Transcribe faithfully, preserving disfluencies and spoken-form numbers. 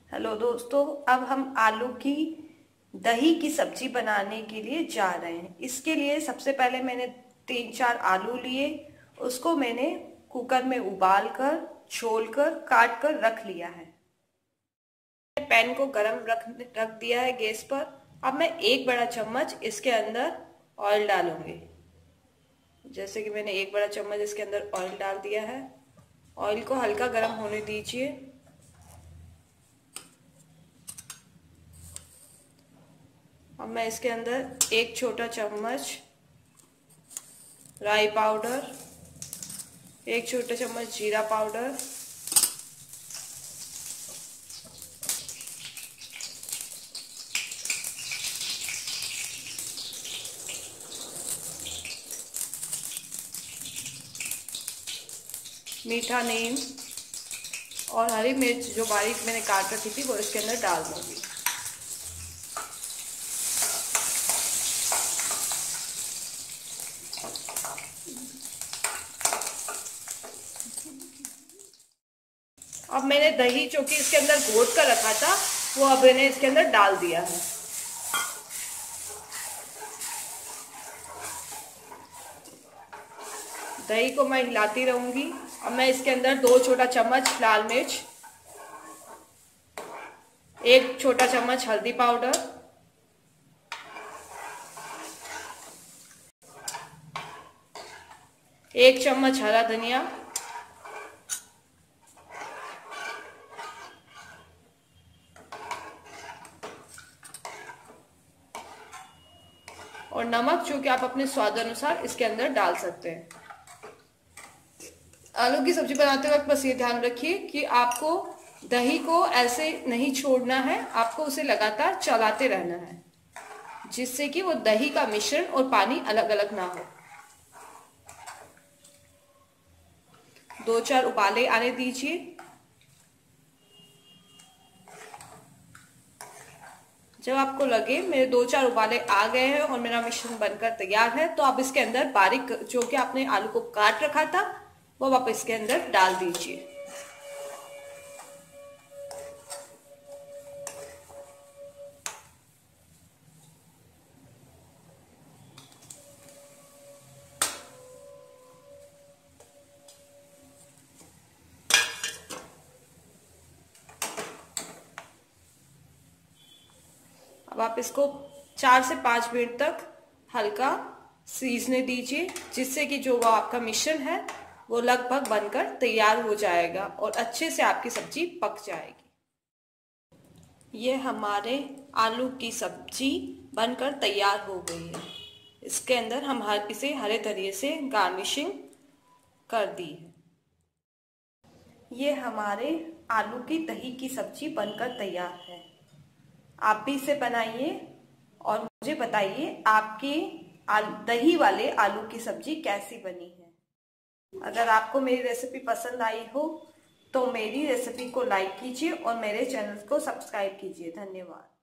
Hello दोस्तों, अब हम आलू की दही की सब्जी बनाने के लिए जा रहे हैं। इसके लिए सबसे पहले मैंने तीन चार आलू लिए, उसको मैंने कुकर में उबाल कर छोल कर काट कर रख लिया है। पैन को गरम रख रख दिया है गैस पर। अब मैं एक बड़ा चम्मच इसके अंदर ऑयल डालूंगी। जैसे कि मैंने एक बड़ा चम्मच इसके अंदर ऑयल डाल दिया है। ऑयल को हल्का गरम होने दीजिए। अब मैं इसके अंदर एक छोटा चम्मच राई पाउडर, एक छोटा चम्मच जीरा पाउडर, मीठा नीम और हरी मिर्च जो बारीक मैंने काट रखी थी वो इसके अंदर डाल दूंगी। अब मैंने दही जो कि इसके अंदर घोट कर रखा था वो अब मैंने इसके अंदर डाल दिया है। दही को मैं हिलाती रहूंगी। अब मैं इसके अंदर दो छोटा चम्मच लाल मिर्च, एक छोटा चम्मच हल्दी पाउडर, एक चम्मच हरा धनिया, और नमक जो कि आप अपने स्वाद अनुसार इसके अंदर डाल सकते हैं। आलू की सब्जी बनाते वक्त बस ये ध्यान रखिए कि आपको दही को ऐसे नहीं छोड़ना है, आपको उसे लगातार चलाते रहना है, जिससे कि वो दही का मिश्रण और पानी अलग अलग ना हो। दो चार उबाले आने दीजिए। जब आपको लगे मेरे दो चार उबाले आ गए हैं और मेरा मिश्रण बनकर तैयार है, तो आप इसके अंदर बारीक जो कि आपने आलू को काट रखा था वो आप इसके अंदर डाल दीजिए। अब आप इसको चार से पांच मिनट तक हल्का सीजने दीजिए, जिससे कि जो वो आपका मिश्रण है वो लगभग बनकर तैयार हो जाएगा और अच्छे से आपकी सब्जी पक जाएगी। ये हमारे आलू की सब्जी बनकर तैयार हो गई है। इसके अंदर हम हर इसे हरे धनिये से गार्निशिंग कर दी है। ये हमारे आलू की दही की सब्जी बनकर तैयार है। आप भी इसे बनाइए और मुझे बताइए आपकी दही वाले आलू की सब्जी कैसी बनी है। अगर आपको मेरी रेसिपी पसंद आई हो तो मेरी रेसिपी को लाइक कीजिए और मेरे चैनल को सब्सक्राइब कीजिए। धन्यवाद।